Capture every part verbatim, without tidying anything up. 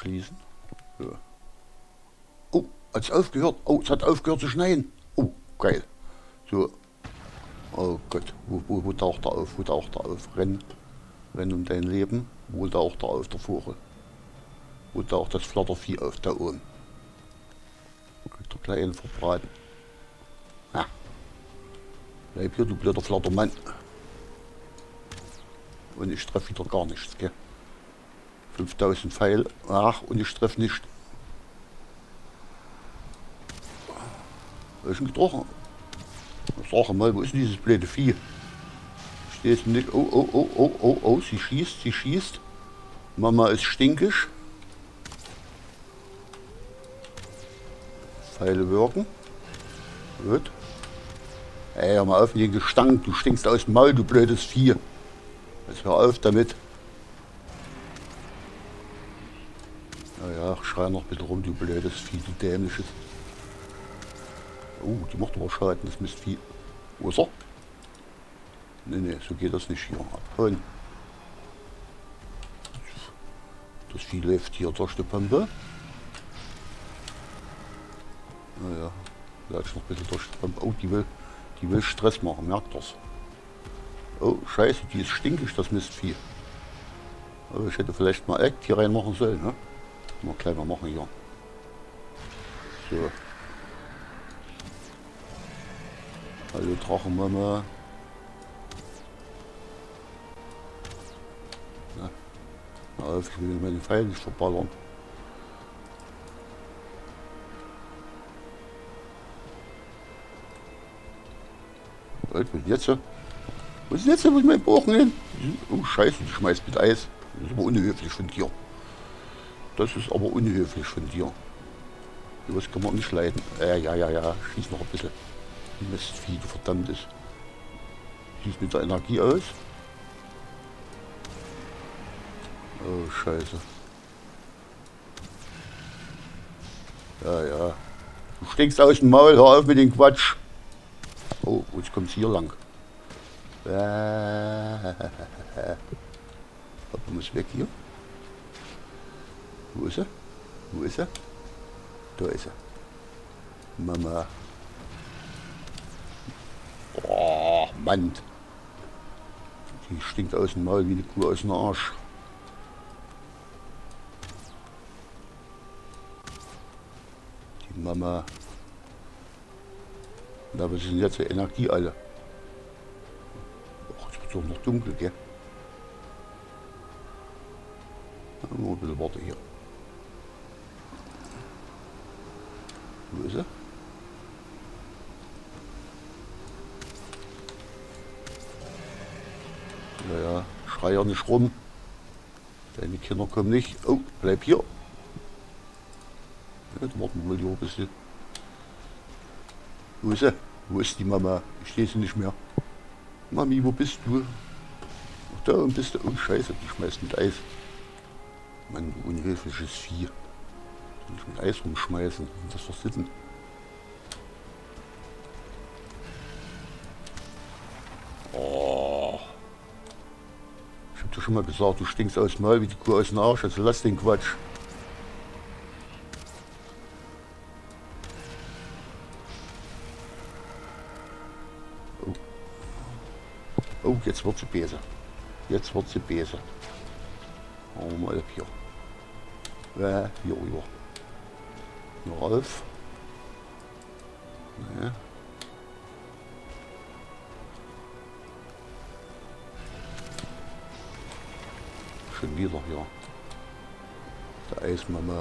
schließen. Ja. Oh, hat es aufgehört? Oh, es hat aufgehört zu schneien. Oh, geil. So. Oh Gott, wo, wo, wo taucht er auf? Wo taucht er auf? Renn. Renn um dein Leben. Wo taucht er auf, der Vogel? Wo taucht das Flattervieh auf, da oben? Kriegt er gleich einen verbraten. Ja. Bleib hier, du blöder Flattermann. Und ich treffe wieder gar nichts, gell? fünftausend Pfeil. Ach, und ich treffe nicht. Was ist denn getroffen? Sag mal, wo ist denn dieses blöde Vieh? Ich stehe jetzt nicht. Oh, oh, oh, oh, oh, oh, sie schießt, sie schießt. Mama ist stinkig. Pfeile wirken. Gut. Ey, hör mal auf mit dem Gestank. Du stinkst aus dem Maul, du blödes Vieh. Jetzt hör auf damit. Naja, schrei noch bitte rum, du blödes Vieh, du dämliches. Oh, die macht aber Schaden, das Mistvieh. Wo ist er? Nee, nee, so geht das nicht hier. Abhauen. Das Vieh läuft hier durch die Pampe. Naja, latsch noch ein bisschen durch die Pampe. Oh, die will, die will Stress machen, merkt das. Oh, scheiße, die ist stinkig, das Mistvieh. Aber ich hätte vielleicht mal Act hier reinmachen sollen, ne? Mal kleiner machen hier. So. Hallo Drachenmama. Na, auf, ich will meine Pfeile nicht verballern. Was ist jetzt? Was ist jetzt? Wo ist mein Bogen hin? Oh Scheiße, die schmeißt mit Eis. Das ist aber unhöflich von dir. Das ist aber unhöflich von dir. Das kann man nicht leiden. Äh, ja, ja, ja. Schieß noch ein bisschen. Mistvieh, du verdammtes. Schieß mit der Energie aus. Oh, Scheiße. Ja, ja. Du stinkst aus dem Maul, hör auf mit dem Quatsch. Oh, jetzt kommt's hier lang. Papa muss weg hier. Wo ist sie? Wo ist sie? Da ist sie. Mama. Oh, Mann. Die stinkt aus dem Maul wie eine Kuh aus dem Arsch. Die Mama. Na, was ist denn jetzt die Energie alle? Och, jetzt wird es doch noch dunkel, gell? Nur ein bisschen Worte hier. Wo ist er? Naja, schrei ja nicht rum. Deine Kinder kommen nicht. Oh, bleib hier. Jetzt warten wir hier ein bisschen. Wo ist sie? Wo ist die Mama? Ich sehe sie nicht mehr. Mami, wo bist du? Ach, da und bist du. Oh, Scheiße, die schmeißt mit Eis. Mann, du unhöfliches Vieh. Soll ich mit Eis rumschmeißen? Das versitzen. Oh. Ich hab dir schon mal gesagt, du stinkst aus dem Maul wie die Kuh aus dem Arsch. Also lass den Quatsch. Oh, oh jetzt wird sie besser. Jetzt wird sie besser. Machen wir mal ab hier. Ja, hier rüber. Noch auf. Ja. Schon wieder hier. Der Eismama.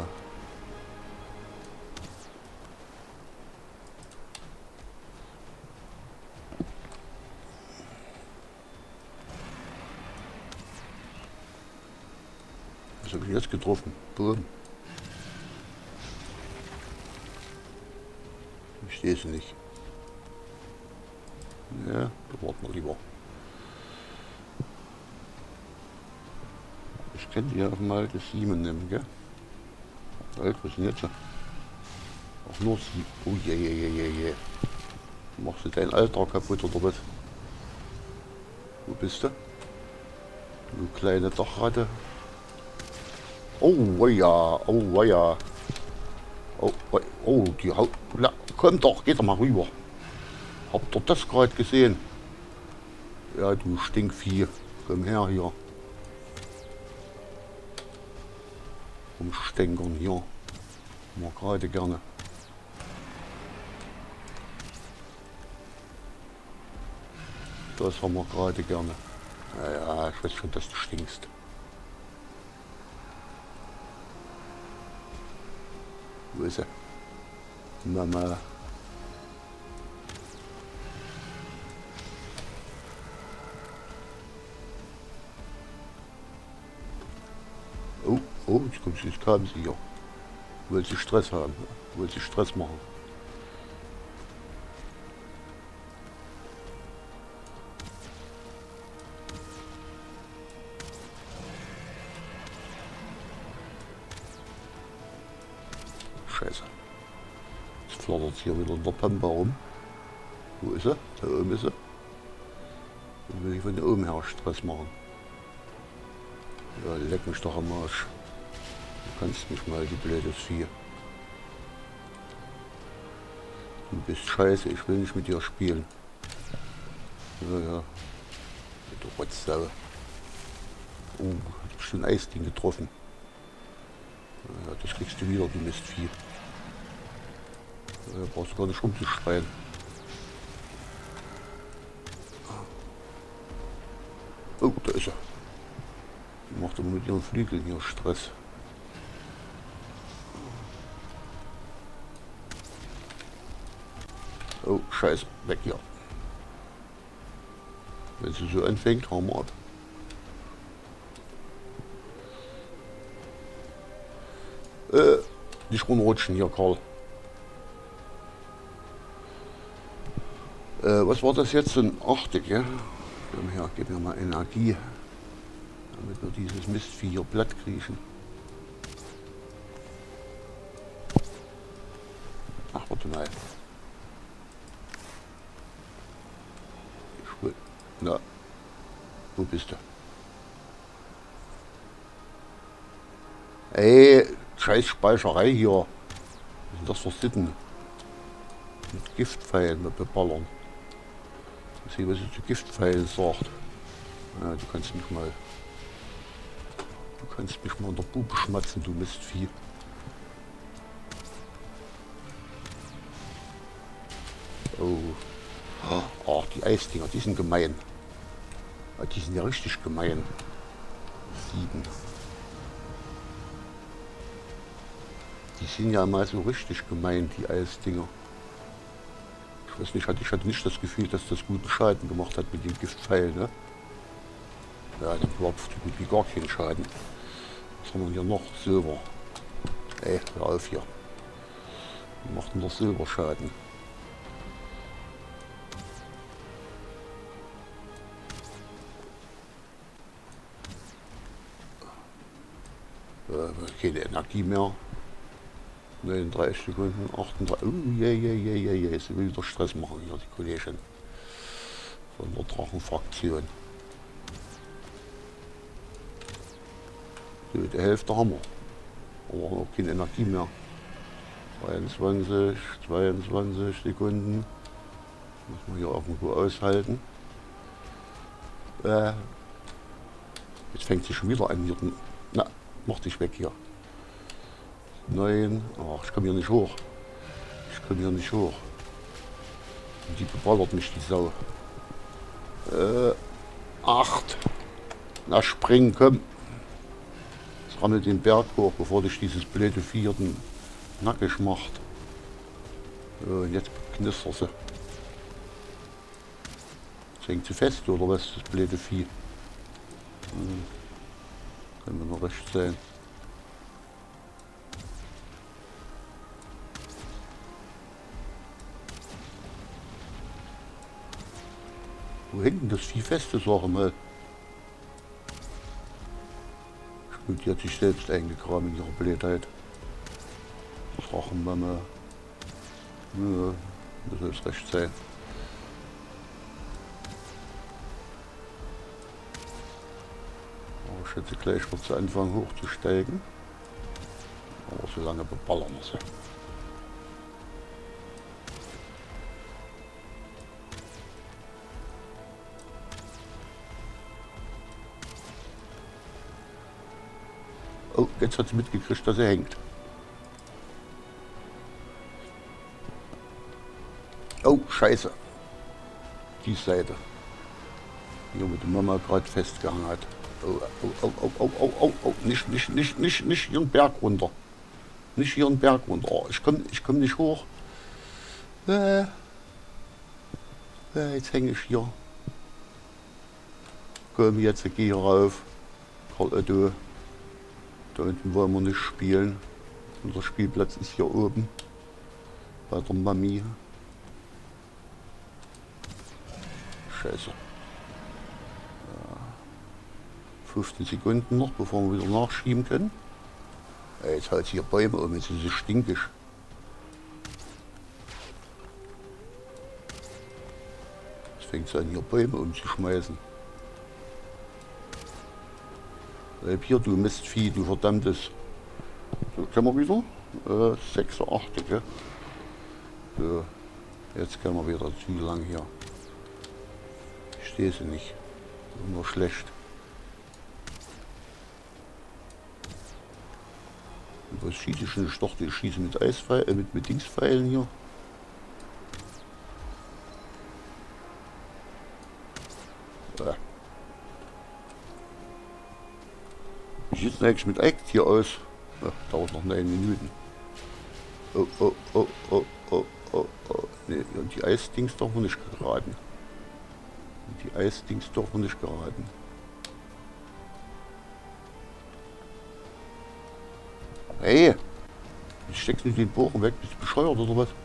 Was habe ich jetzt getroffen? Boom. Ich sehe es nicht. Ja, da warten wir lieber. Ich könnte ja auch mal das Siemen nehmen, gell? Alt, was ist denn jetzt? Auch nur Siemen. Oh je, je, je, je, je. Machst du dein Alter kaputt oder was? Wo bist du? Du kleine Dachratte. Oh ja, oh ja. Oh, oh, oh, die Haut. Ja, komm doch, geht doch mal rüber. Habt ihr das gerade gesehen? Ja, du Stinkvieh. Komm her hier. Rumstänkern hier. Mal gerade gerne. Das haben wir gerade gerne. Naja, ich weiß schon, dass du stinkst. Wo ist sie? Mama. Oh, oh, jetzt kommt sie, jetzt kam sie hier. Will sie Stress haben. Will sie Stress machen. Scheiße. Jetzt flattert hier wieder in der Pampa rum. Wo ist sie? Da oben ist sie. Dann will ich von da oben her Stress machen. Ja, leck mich doch am Arsch. Du kannst nicht mal, die blödes Vieh. Du bist scheiße, ich will nicht mit dir spielen. Ja, ja. Du Rotzsau. Oh, hat bestimmt ein Eisding getroffen. Ja, das kriegst du wieder, du Mistvieh. Da brauchst du gar nicht rumzuschreien. Oh, da ist er. Die macht aber mit ihren Flügeln hier Stress. Oh, scheiße, weg hier. Wenn sie so anfängt, hauen wir ab. Äh, nicht runterrutschen hier, Karl. Äh, was war das jetzt? So ein Arctic, ja? Komm her, gib mir mal Energie. Damit wir dieses Mistvieh hier platt kriechen. Ach, warte mal. Ich will... Na, wo bist du? Ey, scheiß Speicherei hier. Was sind das für Sitten? Mit Giftpfeilen mit beballern. Ich sehe, was sie zu Giftpfeilen sagt. Ja, du kannst mich mal... Du kannst mich mal in der Bube schmatzen, du Mistvieh. Oh. Ach, die Eisdinger, die sind gemein. Die sind ja richtig gemein. Sieben. Die sind ja mal so richtig gemein, die Eisdinger. Ich weiß nicht, ich hatte nicht das Gefühl, dass das guten Schaden gemacht hat mit dem Giftpfeil, ne? Ja, dann überhaupt so gut wie gar keinen Schaden. Was haben wir hier noch? Silber. Ey, hör auf hier. Wie macht denn der Silberschaden? Äh, keine Energie mehr. neununddreißig Sekunden, achtunddreißig. Uh, je, je, je, je, je. Sie will wieder Stress machen hier, die Kollegin. Von der Drachenfraktion. So, die Hälfte haben wir. Aber auch keine Energie mehr. zweiundzwanzig, zweiundzwanzig Sekunden. Muss man hier irgendwo aushalten. Äh, jetzt fängt sie schon wieder an hier. Na, mach dich weg hier. neun. Ach, ich komme hier nicht hoch. Ich komme hier nicht hoch. Und die beballert mich, die Sau. Äh, acht. Na, spring, komm. Jetzt rammelt den Berg hoch, bevor dich dieses blöde Vieh den nackig macht. So, und jetzt knistert sie. Jetzt hängt sie fest, oder was, das blöde Vieh? Hm. Können wir noch recht sein. Wo hängt denn das Vieh fest, das sag mal? Gut, die hat sich selbst eingegraben in ihrer Blödheit. Drachenmama. Ja, das soll es recht sein. Aber ich schätze gleich wird sie anfangen hochzusteigen. so lange beballern wir sie. Oh, jetzt hat sie mitgekriegt, dass er hängt. Oh, scheiße. Die Seite. Hier, wo die Mama gerade festgehangen hat. Oh, oh, oh, oh, oh, oh, oh, oh. Nicht, nicht, nicht, nicht, nicht hier einen Berg runter. Nicht hier einen Berg runter. Oh, ich komme ich komm nicht hoch. Äh, äh, jetzt hänge ich hier. Komm, jetzt geh hier rauf. Karl Otto. Da unten wollen wir nicht spielen. Unser Spielplatz ist hier oben. Bei der Mami. Scheiße. Ja. fünfzehn Sekunden noch, bevor wir wieder nachschieben können. Ja, jetzt halt hier Bäume um, jetzt ist es stinkig. Jetzt fängt es an, hier Bäume umzuschmeißen. Bleib hier, du Mistvieh, du verdammtes. So, können wir wieder? Äh, sechs, acht, gell? So, jetzt können wir wieder zu lang hier. Ich stehe sie nicht. Nur schlecht. Und was schieße ich schon? Ich dachte, ich schieße mit Eispfeilen, äh, mit, mit Dingspfeilen hier. Ja. Wie sieht es eigentlich mit Act hier aus? Ja, dauert noch neun Minuten. Oh, oh, oh, oh, oh, oh, oh. Nee, und die Eisdings darf man nicht geraten. Die Eisdings darf man nicht geraten. Hey! Wie steckst du den Bogen weg? Bist du bescheuert oder was?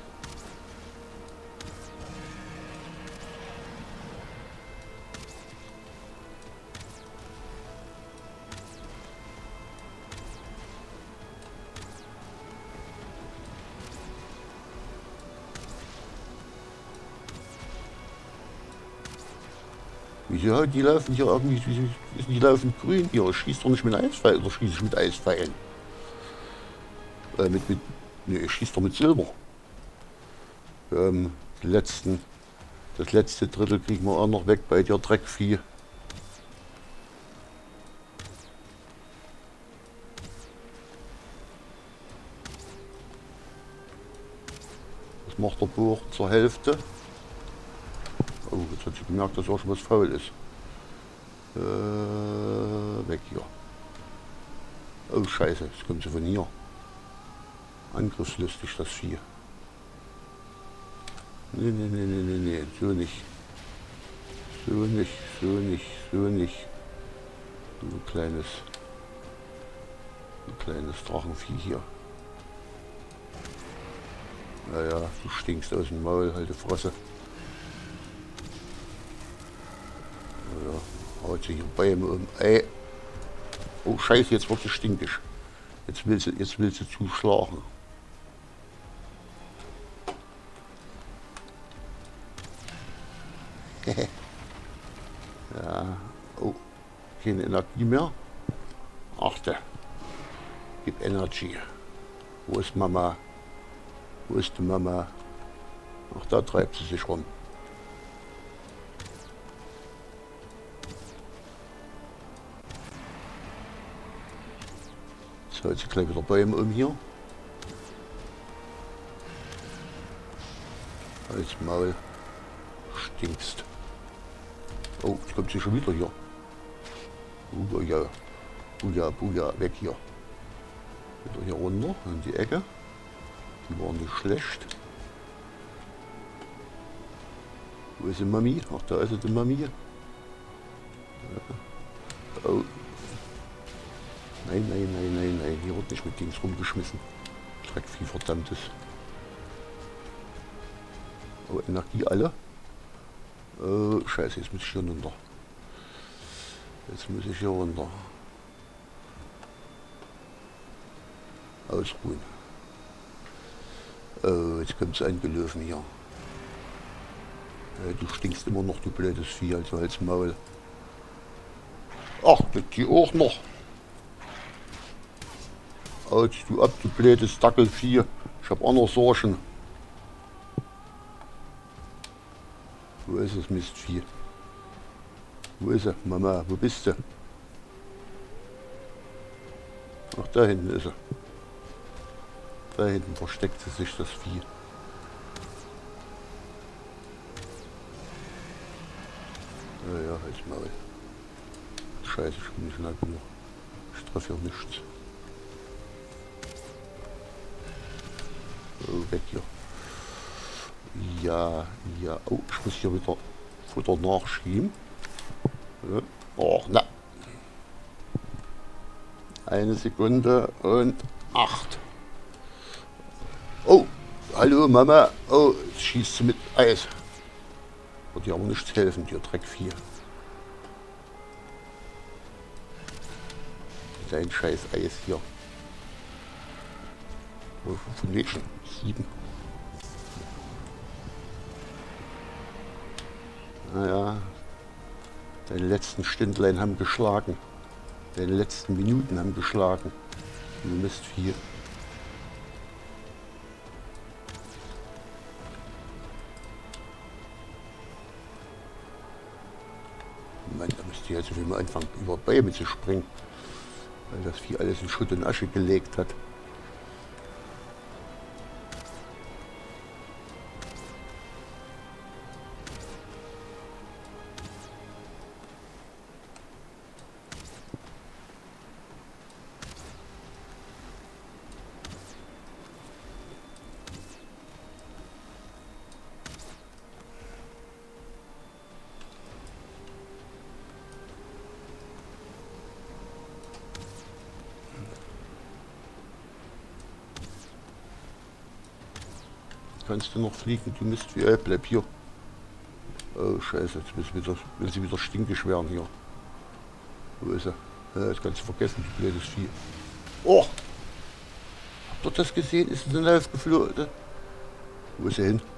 Wieso? Die laufen hier irgendwie, die, die laufen grün hier. Ich schieße doch nicht mit Eispfeilen, oder schieße ich mit Eispfeilen? Äh, mit, mit, nee, ich schieße doch mit Silber. Ähm, die letzten, das letzte Drittel kriegen wir auch noch weg bei dir Dreckvieh. Das macht der Bohr zur Hälfte. Oh, jetzt hat sie gemerkt, dass auch schon was faul ist. Äh, weg hier. Oh Scheiße, jetzt kommt sie von hier. Angriffslustig, das Vieh. Nee, nee, nee, nee, nee, nee, so nicht. So nicht, so nicht, so nicht. Du kleines, du kleines Drachenvieh hier. Naja, du stinkst aus dem Maul, halt die Fresse. Ja, haut sich hier Bäume um. Ey. Oh Scheiße, jetzt wird sie stinkig. Jetzt will sie, jetzt will sie zuschlagen. Ja, oh, keine Energie mehr. Achte, gib Energy. Wo ist Mama? Wo ist die Mama? Ach, da treibt sie sich rum. Jetzt holt sie gleich wieder Bäume um hier. Als Maul. Stinkst. Oh, jetzt kommt sie schon wieder hier. Buja, Buja, Buja, weg hier. Wieder hier runter, in die Ecke. Die waren nicht schlecht. Wo ist die Mami? Ach, da ist sie, die Mami. Ja. Oh. Nein, nein, nein, nein, nein. Hier wird nicht mit Dings rumgeschmissen. Dreckvieh, verdammtes. Oh, Energie alle. Oh, Scheiße, jetzt muss ich hier runter. Jetzt muss ich hier runter. Ausruhen. Oh, jetzt kommt es angelaufen hier. Ja, du stinkst immer noch, du blödes Vieh, also als Maul. Ach, die auch noch. Haut du ab, du blödes Dackelvieh. Ich hab auch noch Sorgen. Wo ist das Mistvieh? Wo ist er? Mama, wo bist du? Ach, da hinten ist er. Da hinten versteckt sich das Vieh. Ja, ja, halt's Maul. Scheiße, ich bin nicht schnell genug. Ich treffe hier nichts. Oh, weg hier. Ja, ja. Oh, ich muss hier wieder Futter nachschieben. Ja. Oh, na. Eine Sekunde und acht. Oh, hallo Mama. Oh, jetzt schießt sie mit Eis. Wird dir aber nichts helfen, dir Dreckvieh. Dein scheiß Eis hier. Von Mädchen. Sieben. Naja. Deine letzten Stündlein haben geschlagen. Deine letzten Minuten haben geschlagen. Du Mistvieh. Mann, da müsste ich jetzt mal anfangen, über Bäume zu springen. Weil das Vieh alles in Schutt und Asche gelegt hat. Kannst du noch fliegen, du Mist wie äh, bleib hier. Oh Scheiße, jetzt will sie wieder, will sie wieder stinkig werden hier. Wo ist er? Ja, das kannst du vergessen, du blödes Vieh. Oh! Habt ihr das gesehen? Ist sie denn aufgeflogen? Wo ist sie hin?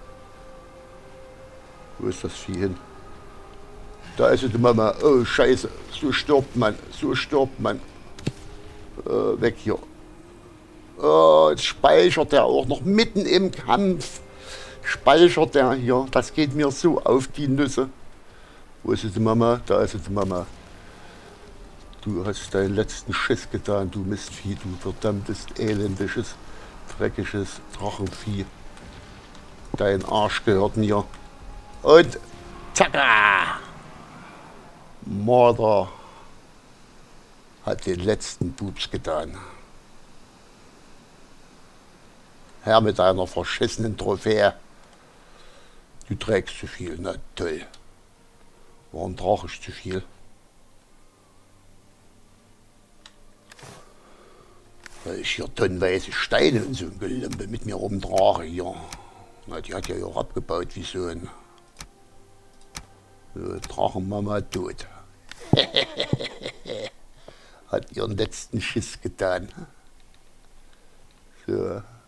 Wo ist das Vieh hin? Da ist sie, die Mama. Oh Scheiße, so stirbt man, so stirbt man. Äh, weg hier. Oh, jetzt speichert er auch noch mitten im Kampf. Speichert er hier. Das geht mir so auf die Nüsse. Wo ist die Mama? Da ist die Mama. Du hast deinen letzten Schiss getan, du Mistvieh, du verdammtes, elendiges, dreckiges Drachenvieh. Dein Arsch gehört mir. Und zacka! Mörder hat den letzten Bubs getan. Herr mit deiner verschissenen Trophäe. Du trägst zu viel, na toll. Warum trage ich zu viel? Weil ich hier tonnenweise Steine und so ein Gelümpe mit mir rumtrage hier. Na, die hat ja auch abgebaut wie so ein so, Drachenmama tot. Hat ihren letzten Schiss getan. So.